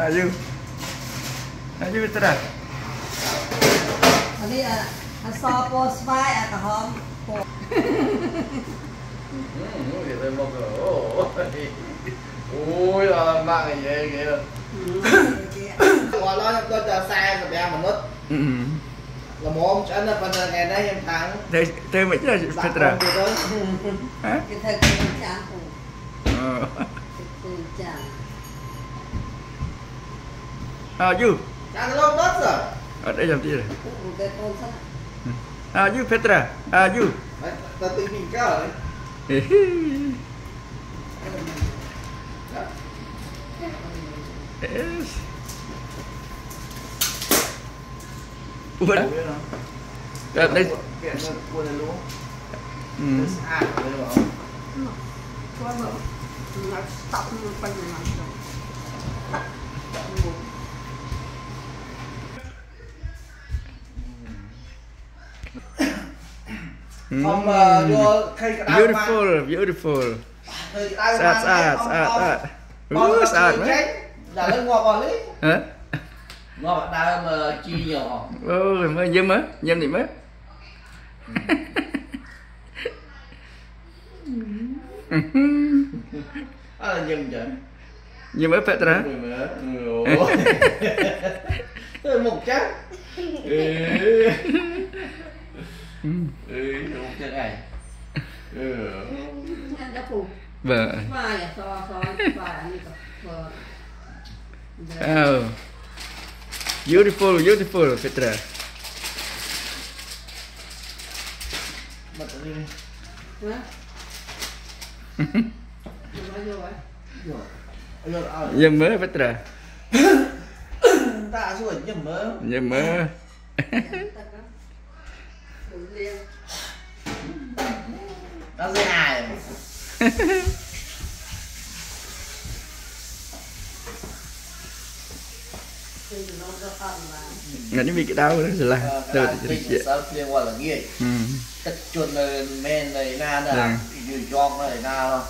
Ayo Petra. Ini so pos vai atau hom. Kita mau ke. Ôi là mạng này ghê kìa. Gọi nó cho xe của bé mà nút. Là một chân là phần ngày nay em thắng. Thế mấy là Petra. Hả? Cái thời cái chán phụ. Ayo. Chán lâu tốt rồi. Ở đây làm gì rồi? Cái con sắt. Ayo Petra. Ayo. Ta tự mình cao đấy. Yes. Buồn. Đây. Kiện nó buồn này luôn. Sạch rồi đúng không? Qua mở. Nó stop nó quanh nó rồi. Không vô khi cái đau Beautiful. Sát. Sát mấy. Đã lên ngọt vào đi. Hả? Ngọt đau mà chi nhỏ. Mới nhâm thì mới. Là nhâm chứ. Nhâm mới Petra. Tôi một chắc. Một chắc này. Đã phụ. Vâng. Vai so vai này có. Oh. Beautiful Petra. Bật đi. Hả? Nhâm mới Petra. Ta xuống nhâm mơ. Nhâm mới. Nó dễ hài. Ngắn như cái đau đó rồi là Cái sao liên quan là ghê. Tất chuột này men này na nè. Dù chong này na đâu.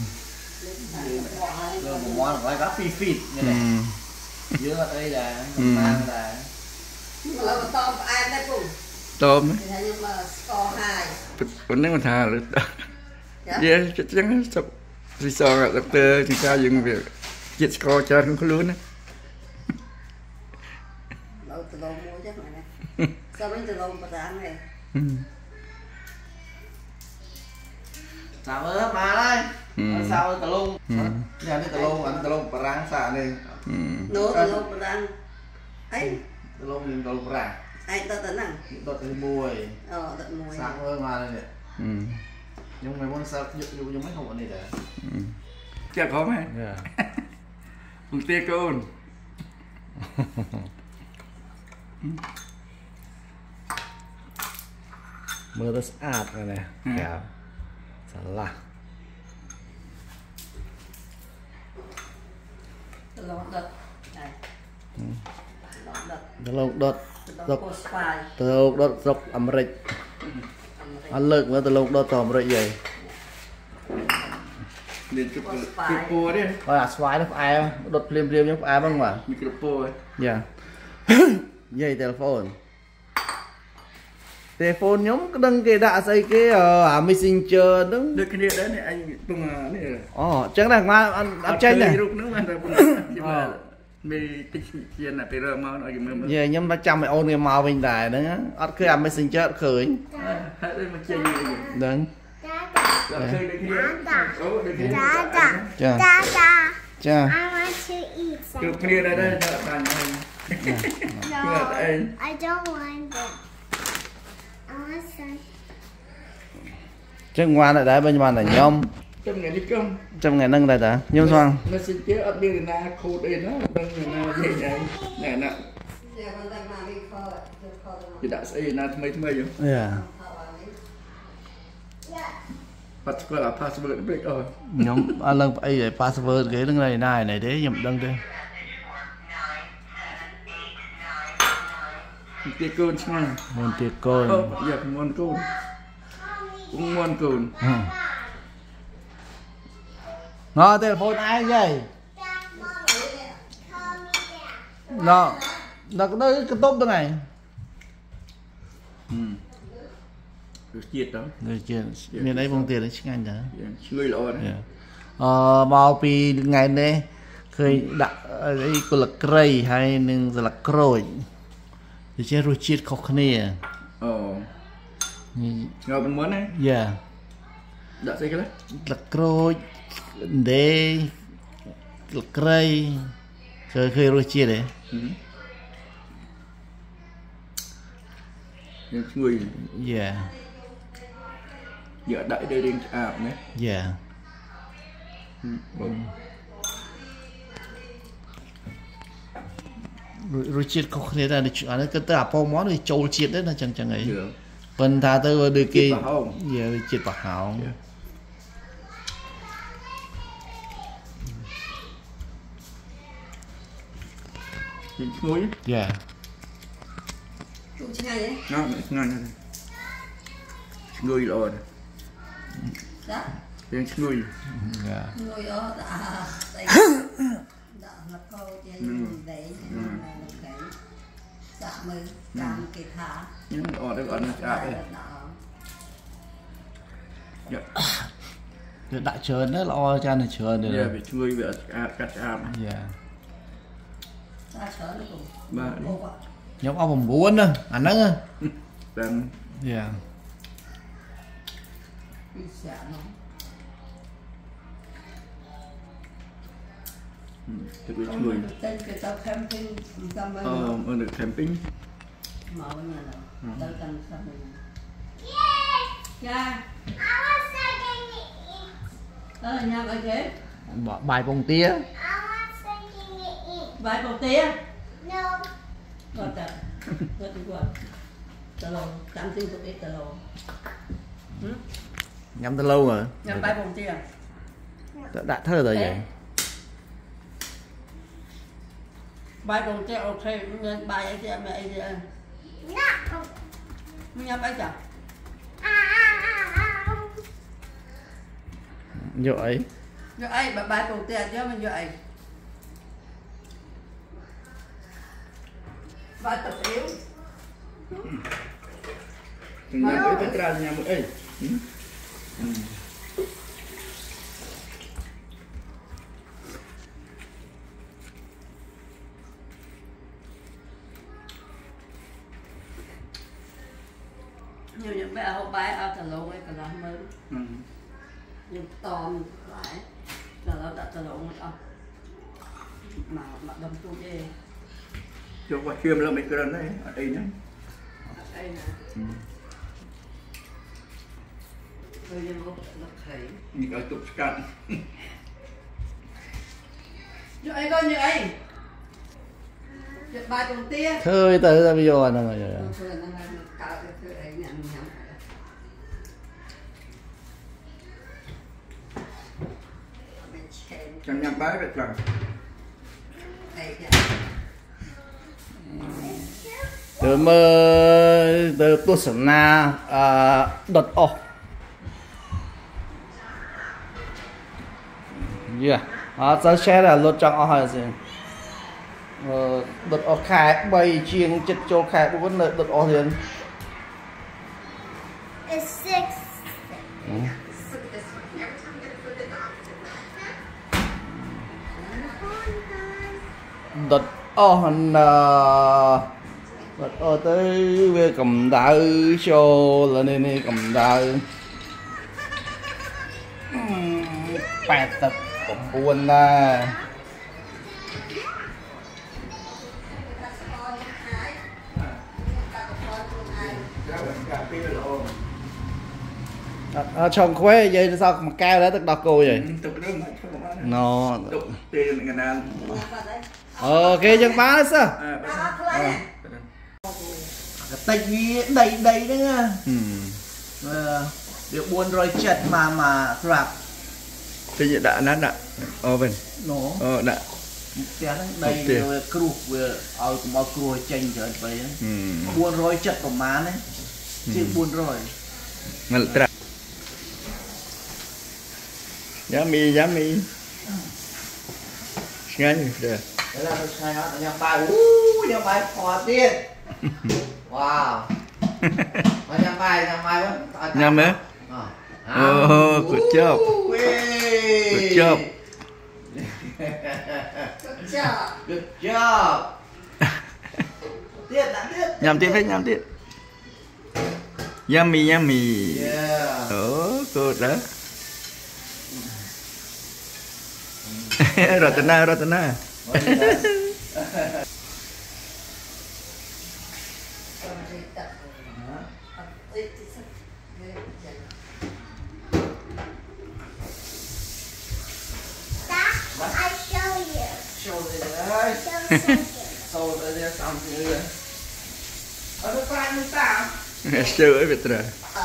Rồi một món là gói gắp phi như này. Dưới ở đây là mang là. Là tôm ai đấy phụ. Tôm ấy. Nhưng mà score 2. Vẫn đang còn thà rồi. Dạ, chắc chắn sắp đi so gặp doctor thì sao dừng việc chết score cho không có luôn á. Từ lâu mua chắc này này. Sao đến từ lâu mà ăn này. Sao ơ mà đây. Sao từ lâu. Nhà đi từ lâu ăn từ lâu rang xả này. Nấu từ lâu mà ăn. Ấy. Từ lâu mình từ lâu rang. Ai ta tấn ăn. Tật cái mùi. Tận mùi. Sáng ơ mà đây nè. Nhưng mày muốn sao dùng mấy hộp này để. Chắc có mấy. Một tia côn. Mưa nó ạt rồi nè. Kẹo. Salah. Từ lâu đợt. Này. Từ lâu đợt. Từ lâu đợt dọc Americ. Ăn lực với từ lâu đợt tòm rồi vậy. Nên micropo đi. Rồi xoái nó ai đột liêm như ai băng mà. Micropo ấy. Dạ. Dây telephone. Telephone nhóm cái đăng cái đã xây cái Messenger đó. Được cái đấy này anh tung này. Chắc là ngoài ăn chanh này. Lúc nữa mà mì tích chiên là phải rơ mau nói cái mơ. Giờ nhóm 300 mày ôn cái màu bình đại đó. Ất khơi ăn Messenger khởi. Hãy đây mà chơi gì vậy? Đúng. Chơi được kia. Cha. I want to eat some. Được kia đây cho bạn này. No, I don't want it. I want some. Chứ ngoan lại đấy bên mà là nhóm. Trong ngày đi công. Trong ngày nâng lại đã. Nhóm xoang. Nó xin chế ở bên là khô đây nó. Nâng là gì vậy? Nè nè. Chị đã xây là thâm mây không? Yeah. Password là password break rồi. Nhóm ăn lần phải để password cái đứng này để nhầm đăng đây. Tia côn chứ mà. Môn tia côn. Giờ cũng môn côn. Cũng môn côn. Nó telephone ai vậy? nó cái tốt đó này được chiết đó rồi chưa miền đấy bông tiền đấy chính anh đó người lo đấy bao pi ngày này khơi đặt ấy có là cây hay nên là cối thì chơi rồi chiết khó khăn nè ngồi bên món này yeah đã thấy cái đấy là cối để là cây khơi rồi chiết đấy người yeah giờ đại đây điên nhé yeah rồi chiết có thể là anh ấy cái ta bao món thì trâu chiết đấy là chẳng ấy phần ta tới được cái giờ chiết bạc hảo ngồi yeah ngon ngon người lo đó tiếng người người đó đã là câu chuyện để cái dạ mới làm cái thả những ở đây còn đấy đại trơn đó là o cha này trơn rồi bị người bị cắt yeah ba nhóm ông bồng buôn nữa anh đó đang yeah được người tên cái tàu camping được camping màu nhà nào tàu cần sao cha đó là nhà bài kế bài bông tía bài bông tía No. còn ta rất là tờ lô chạm tin tụi ít tờ lô nhắm tới lâu rồi nhắm bài bông tía đã thơ rồi vậy bài bông tía ok nên bài ấy thì mẹ gì nhắm bài chả vậy vậy bài bông tía chứ mình vậy bài tập yếu nhà với tất cả nhà một ấy nhiều những bé hậu bài ao tờ lô ấy cả làm mới nhưng tòm lại là nó đã tờ lô một ông mà đâm tu đi cho qua chiêm là mấy cái đấy ở đây nhá đây nè tôi dân lúc nó thấy những cái tục cạn như ấy coi như ấy bài bông tía khơi tới ra bây giờ nó rồi chẳng nhằm bái vậy rằng từ mơ từ tôi sẵn na đợt ô yeah tớ sẽ là lột trong ô hỏi gì đợt ô khai bay chiên chất cho khai cũng vẫn đợt ô liền It's 6. đợt ô hành đợt ô tới về cầm đá show là nên cầm đá bài tập cũng buồn là chồng khóe vậy sao mà cao đó tức đọc cô vậy nó ok chân bá sao tay đầy đấy nha được buồn rồi chật mà rạp cái gì đã nát đã bên nó đã đây rồi kêu vừa ao cũng ao kêu chanh trở về buồn rồi chật của má đấy chứ buồn rồi ngල් tra giá mi ngay được Đấy là được hai nó nhằm bài nhằm bài phò tiên. Wow. Nhằm bài vẫn nhằm ấy. Oh, good job. Good job. Good job. Good job. Tiếp đã tiếp. Nhằm tiếp hết, nhằm tiếp. Yummy, yummy. Yeah. Oh, good đó. Rotana, Rotana. I show you. Show đây. Show something. Show đây xong thì nữa. Ở đây phải mình tạo. Sure ấy Petra.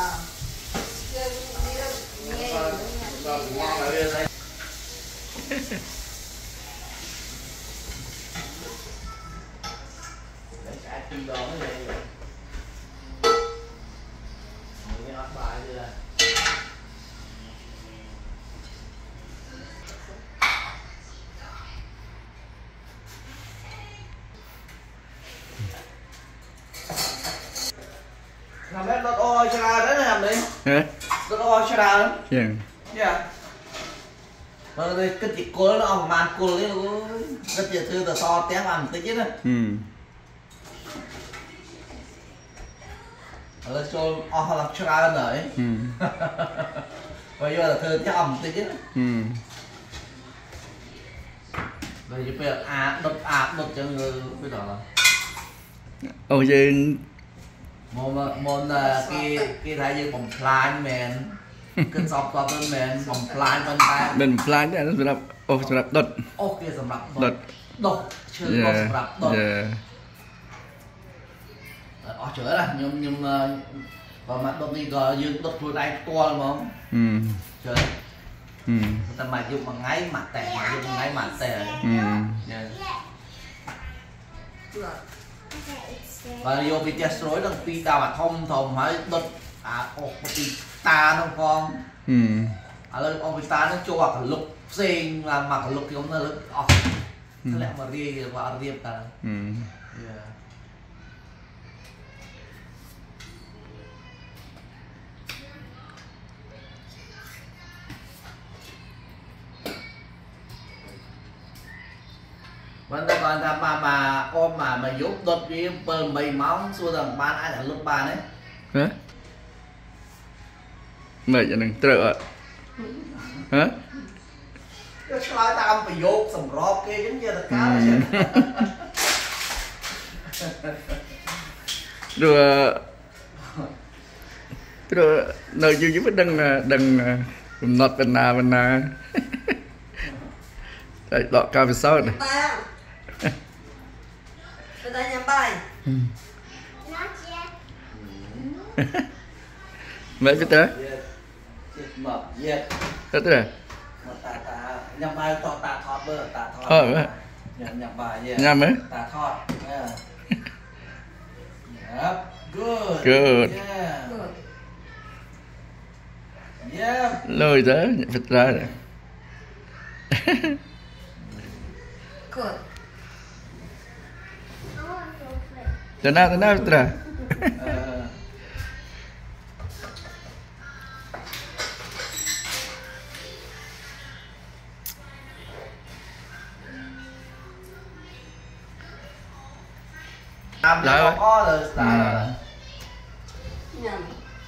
Làm hết đốt oi cho ra đấy làm đi. Hả? Đốt oi cho ra đấy. Chàng. Dạ. Rồi đây cái chị cô nó ông màn cô đấy cái chị thư tờ so té làm tí chứ đó. Rồi cho ông làm cho ra đấy. Bây giờ là thư té ông tí chứ đó. Rồi bây giờ đốt cho người bây giờ là. Ôi chứ môn kia thấy như bồng plan mền cân sọc to bên mền bồng plan bên tay bên plan đấy nó sำหรับ đột ok สำหรับ đột ชื่อ สำหรับ đột เฉยlà nhưng còn mặt đột này có dương đột vừa đây to lắm không trời ta mà dùng bằng ngáy mặt tè mà dùng ngáy mặt tè và vô bị chết rối đằng pi ta mà thông hỏi đột một pi ta đâu con lên ông pi ta nó cho vào cả lục xinh là mặc lục thì ông nó lục thế lại mà đi vào riêng ta vẫn còn tham mà ôm mà giúp đột nhiên bờ mây móng xua rằng ban ai là lúc ban đấy hả mày cho đừng trợ hả cái slide ta phải vô sầm rọp kia giống như là cá rồi nơi dưới với đừng nọt bên nào đây lọ cà phê sốt này bây giờ nhắm bài Not yet. mấy biết thế mập yết thế rồi ta nhằm bài ta thọt bơ ta thọt nhằm bài nhằm ấy ta thọt yep good good yeah lôi thế vịt ra rồi good tenang vịt ra làm lại order style nhầm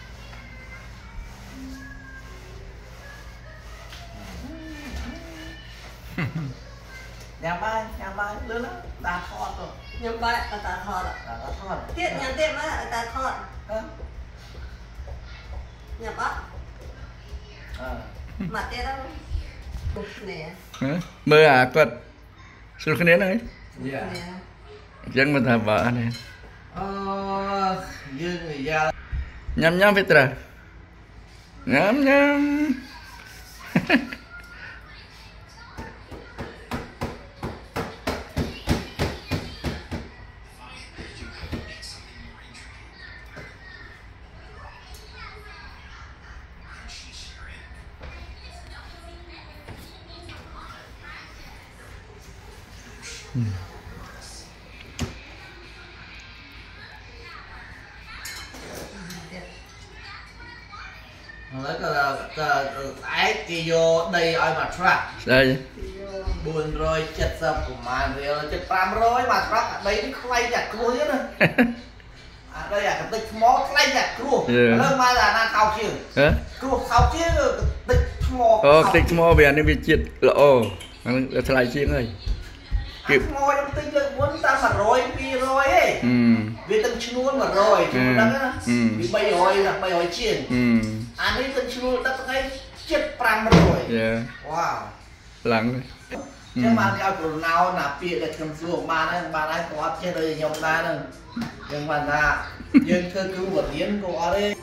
nhằm bài lớn lắm ta thọt rồi nhầm bài ta thọt ta thọt tiết nhầm tiết mà ta thọt nhầm á mặt tiết đâu nè mơ quật xuống cái nến này nè chẳng mà thà vợ này như người già nhắm vịt ra nhắm lấy cái ấy kia vô đây ai mà trap đây buồn rồi chật sập của mà rồi chật pram rồi mà trap đây nó quay chặt cua hết rồi đây là cái tích mó quay chặt cua lớn mà là na khâu chưa cua khâu chứ tích mó tích mó về anh bị chết lỗ nó thay chiếng rồi kịp mò trong tinh lực muốn ta mà rồi vì rồi ấy vì từng chuôn mà rồi chúng ta đó vì bây rồi là bây rồi chiên anh ấy từng chuôn ta thấy chết pram rồi wow lặng chứ mà cái của nào là bịa để cầm xuống ba đấy có chết rồi nhom ta nữa nhưng mà là nhưng cứ một tiếng có đấy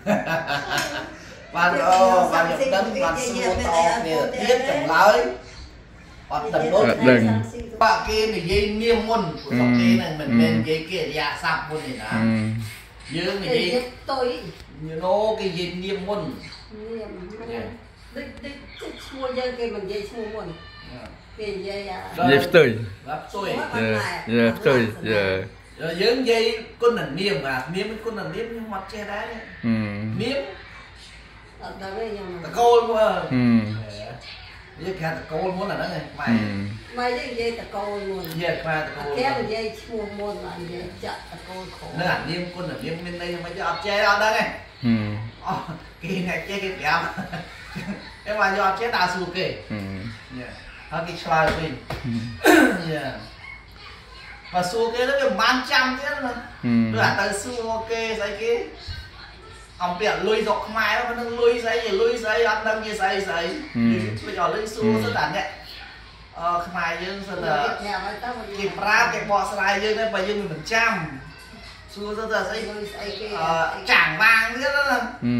bạn nhom đất bạn xua to nè tiết chẳng lái hoặc tầm đốt bạn kia thì dây niêm môn của dòng kia này mình bên dây kia dạ sạp môn này đã dương thì dây tôi như nó cái dây niêm môn đích mua dây kia mình dây mua môn cái dây dây tươi dây tươi rồi dương dây con là niêm niêm con là niêm nhưng mặt che đá đấy niêm ta côn quá với cả cô muốn là đó này mày với dây ta cô luôn dây qua ta cô kéo mình dây mua môn là dây chặt ta cô khổ nó là niêm con là niêm bên đây mà cho che ở đây này kia này che cái kéo cái mà do che đa su kì nó cái slide pin và su kì nó bị bán trăm thế mà tức là từ su kì sai kia ông bịa lùi dọc mai nó vẫn lùi giấy ăn đâm như giấy bây giờ lùi xua rất là nhẹ mai dương rất là kịp ra cái bò slide dương đấy bây giờ mình trăm xua rất là giấy chảng vàng thế đó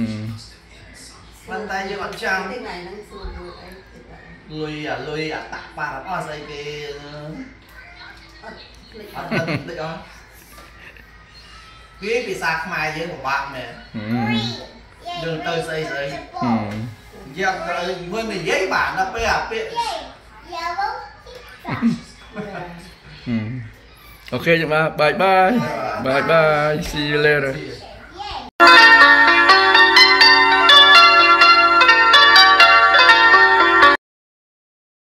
bàn tay như bạn trăm lùi tạc ba nó giấy cái ăn đâm đấy đó cái bị sạc mai với một bạn nè đường tới xây giấy giờ nguyên mình giấy bản là bây ok, bye bye, see you later.